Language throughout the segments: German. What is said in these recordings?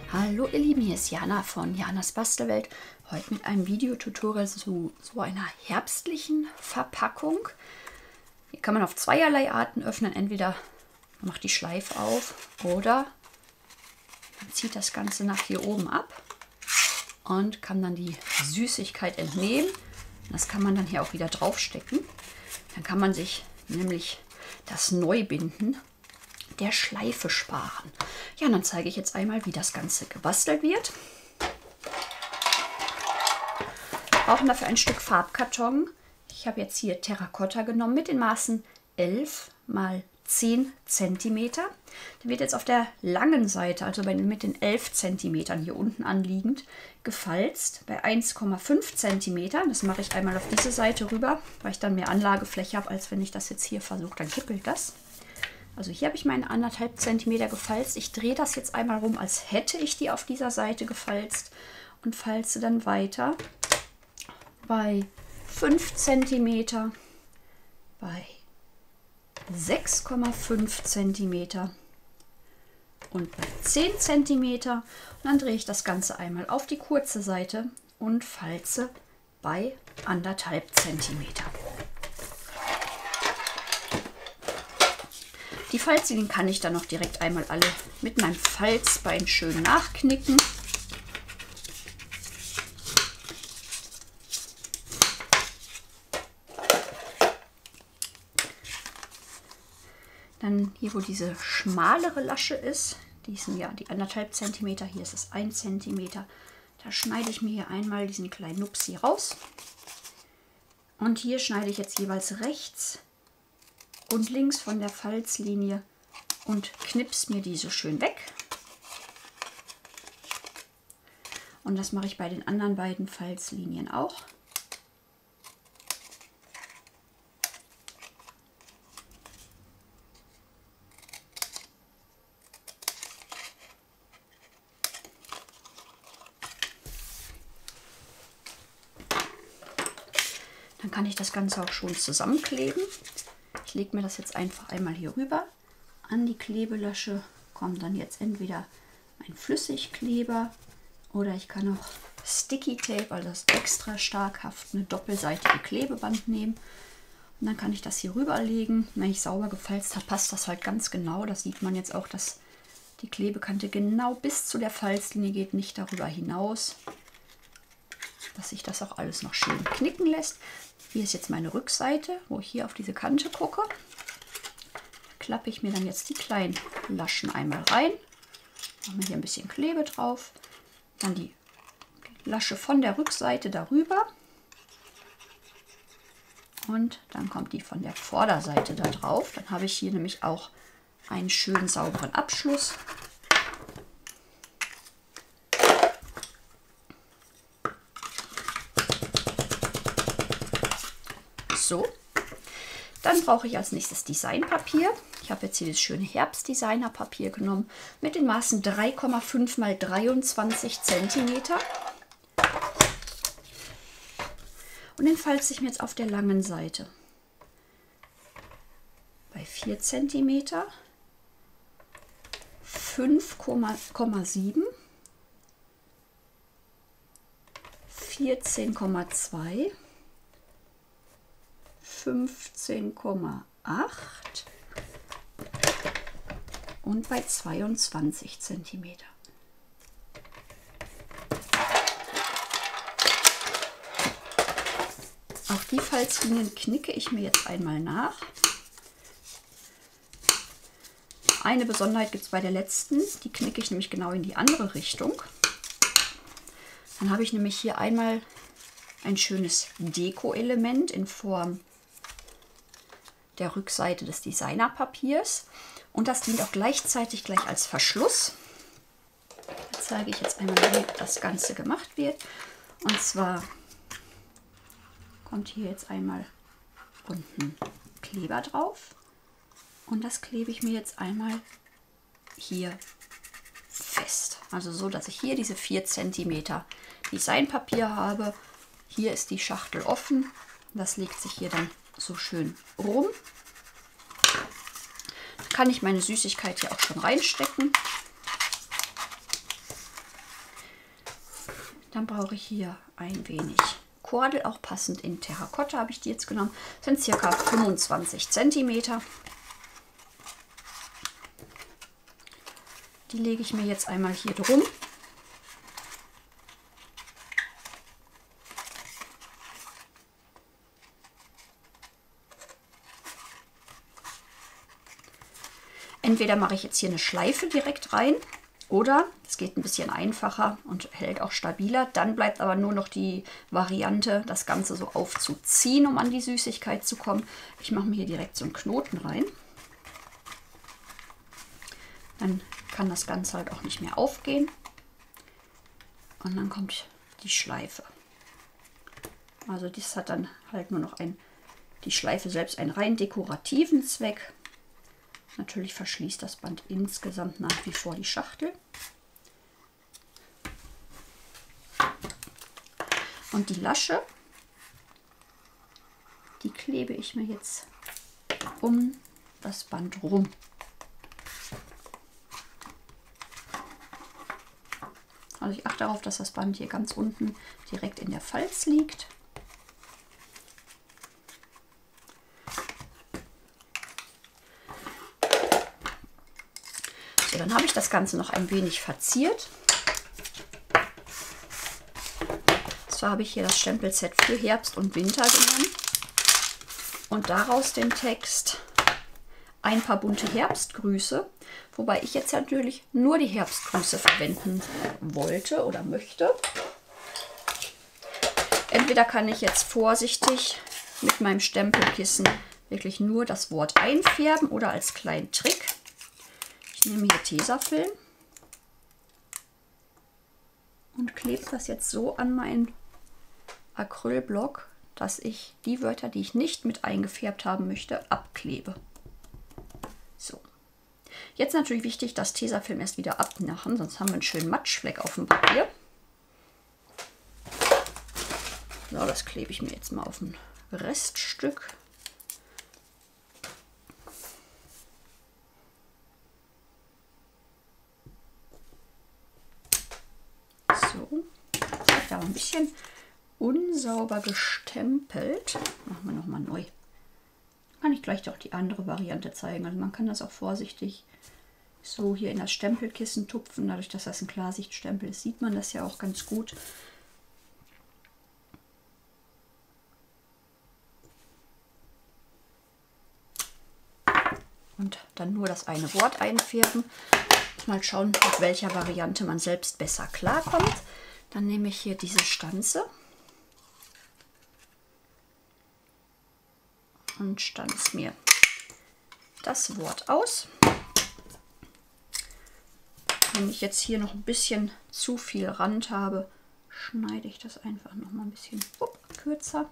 Hallo ihr Lieben, hier ist Jana von Janas Bastelwelt. Heute mit einem Videotutorial zu so einer herbstlichen Verpackung. Hier kann man auf zweierlei Arten öffnen. Entweder man macht die Schleife auf oder man zieht das Ganze nach hier oben ab und kann dann die Süßigkeit entnehmen. Das kann man dann hier auch wieder draufstecken. Dann kann man sich nämlich das Neubinden der Schleife sparen. Ja, und dann zeige ich jetzt einmal, wie das Ganze gebastelt wird. Wir brauchen dafür ein Stück Farbkarton. Ich habe jetzt hier Terrakotta genommen mit den Maßen 11 x 10 cm. Der wird jetzt auf der langen Seite, also mit den 11 cm hier unten anliegend, gefalzt bei 1,5 cm. Das mache ich einmal auf diese Seite rüber, weil ich dann mehr Anlagefläche habe, als wenn ich das jetzt hier versuche, dann kippelt das. Also hier habe ich meine 1,5 cm gefalzt. Ich drehe das jetzt einmal rum, als hätte ich die auf dieser Seite gefalzt und falze dann weiter bei 5 cm, bei 6,5 cm und bei 10 cm. Und dann drehe ich das Ganze einmal auf die kurze Seite und falze bei 1,5 cm. Die Falzlinien kann ich dann noch direkt einmal alle mit meinem Falzbein schön nachknicken. Dann hier, wo diese schmalere Lasche ist, die sind ja die 1,5 cm, hier ist es 1 cm. Da schneide ich mir hier einmal diesen kleinen Nupsi raus. Und hier schneide ich jetzt jeweils rechts und links von der Falzlinie und knips mir diese schön weg. Und das mache ich bei den anderen beiden Falzlinien auch. Dann kann ich das Ganze auch schon zusammenkleben. Ich lege mir das jetzt einfach einmal hier rüber. An die Klebelasche kommt dann jetzt entweder ein Flüssigkleber oder ich kann auch Sticky Tape, also das extra stark haftende doppelseitige Klebeband nehmen. Und dann kann ich das hier rüberlegen. Wenn ich sauber gefalzt habe, passt das halt ganz genau. Das sieht man jetzt auch, dass die Klebekante genau bis zu der Falzlinie geht, nicht darüber hinaus. Dass sich das auch alles noch schön knicken lässt. Hier ist jetzt meine Rückseite, wo ich hier auf diese Kante gucke. Klappe ich mir dann jetzt die kleinen Laschen einmal rein. Machen wir hier ein bisschen Klebe drauf. Dann die Lasche von der Rückseite darüber. Und dann kommt die von der Vorderseite da drauf. Dann habe ich hier nämlich auch einen schönen sauberen Abschluss. So, dann brauche ich als nächstes Designpapier. Ich habe jetzt hier das schöne Herbstdesignerpapier genommen mit den Maßen 3,5 x 23 cm. Und den falze ich mir jetzt auf der langen Seite bei 4 cm, 5,7, 14,2, 15,8 und bei 22 cm. Auch die Falzlinien knicke ich mir jetzt einmal nach. Eine Besonderheit gibt es bei der letzten, die knicke ich nämlich genau in die andere Richtung. Dann habe ich nämlich hier einmal ein schönes Deko-Element in Form der Rückseite des Designerpapiers und das dient auch gleichzeitig gleich als Verschluss. Da zeige ich jetzt einmal, wie das Ganze gemacht wird. Und zwar kommt hier jetzt einmal unten Kleber drauf und das klebe ich mir jetzt einmal hier fest. Also so, dass ich hier diese 4 cm Designpapier habe. Hier ist die Schachtel offen. Das legt sich hier dann so schön rum. Da kann ich meine Süßigkeit hier auch schon reinstecken. Dann brauche ich hier ein wenig Kordel, auch passend in Terrakotta habe ich die jetzt genommen. Das sind ca. 25 cm. Die lege ich mir jetzt einmal hier drum. Entweder mache ich jetzt hier eine Schleife direkt rein oder es geht ein bisschen einfacher und hält auch stabiler. Dann bleibt aber nur noch die Variante, das Ganze so aufzuziehen, um an die Süßigkeit zu kommen. Ich mache mir hier direkt so einen Knoten rein. Dann kann das Ganze halt auch nicht mehr aufgehen. Und dann kommt die Schleife. Also das hat dann halt nur noch die Schleife selbst einen rein dekorativen Zweck. Natürlich verschließt das Band insgesamt nach wie vor die Schachtel. Und die Lasche, die klebe ich mir jetzt um das Band rum. Also ich achte darauf, dass das Band hier ganz unten direkt in der Falz liegt. So, dann habe ich das Ganze noch ein wenig verziert. Zwar habe ich hier das Stempelset für Herbst und Winter genommen und daraus den Text ein paar bunte Herbstgrüße, wobei ich jetzt natürlich nur die Herbstgrüße verwenden wollte oder möchte. Entweder kann ich jetzt vorsichtig mit meinem Stempelkissen wirklich nur das Wort einfärben oder als kleinen Trick. Ich nehme hier Tesafilm und klebe das jetzt so an meinen Acrylblock, dass ich die Wörter, die ich nicht mit eingefärbt haben möchte, abklebe. So. Jetzt natürlich wichtig, das Tesafilm erst wieder abmachen, sonst haben wir einen schönen Matschfleck auf dem Papier. So, das klebe ich mir jetzt mal auf ein Reststück. So, jetzt aber ein bisschen unsauber gestempelt. Machen wir nochmal neu. Kann ich gleich doch die andere Variante zeigen. Also man kann das auch vorsichtig so hier in das Stempelkissen tupfen. Dadurch, dass das ein Klarsichtstempel ist, sieht man das ja auch ganz gut. Und dann nur das eine Wort einfärben. Mal schauen, mit welcher Variante man selbst besser klarkommt. Dann nehme ich hier diese Stanze und stanze mir das Wort aus. Wenn ich jetzt hier noch ein bisschen zu viel Rand habe, schneide ich das einfach noch mal ein bisschen kürzer.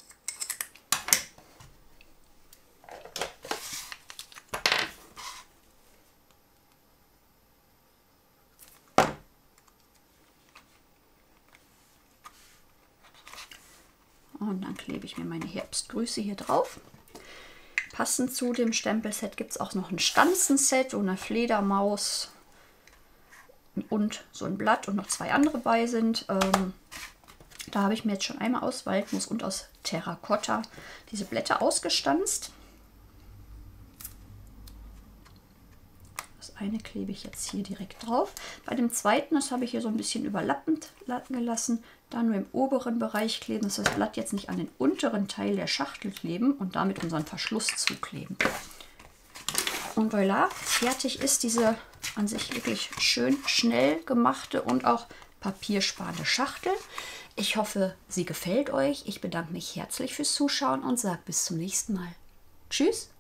Und dann klebe ich mir meine Herbstgrüße hier drauf. Passend zu dem Stempelset gibt es auch noch ein Stanzenset und eine Fledermaus und so ein Blatt und noch zwei andere bei sind. Da habe ich mir jetzt schon einmal aus Waldnuss und aus Terrakotta diese Blätter ausgestanzt. Das eine klebe ich jetzt hier direkt drauf. Bei dem zweiten, das habe ich hier so ein bisschen überlappend gelassen, da nur im oberen Bereich kleben, dass das Blatt jetzt nicht an den unteren Teil der Schachtel kleben und damit unseren Verschluss zukleben. Und voilà, fertig ist diese an sich wirklich schön schnell gemachte und auch papiersparende Schachtel. Ich hoffe, sie gefällt euch. Ich bedanke mich herzlich fürs Zuschauen und sage bis zum nächsten Mal. Tschüss!